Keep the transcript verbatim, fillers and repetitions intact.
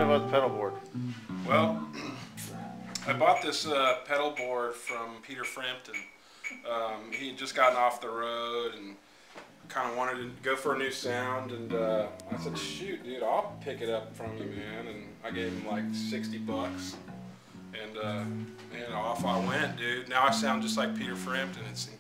about the pedal board. Well, I bought this uh, pedal board from Peter Frampton. Um, he had just gotten off the road and kind of wanted to go for a new sound, and uh, I said, shoot, dude, I'll pick it up from you, man. And I gave him like sixty bucks, and, uh, and off I went, dude. Now I sound just like Peter Frampton. It's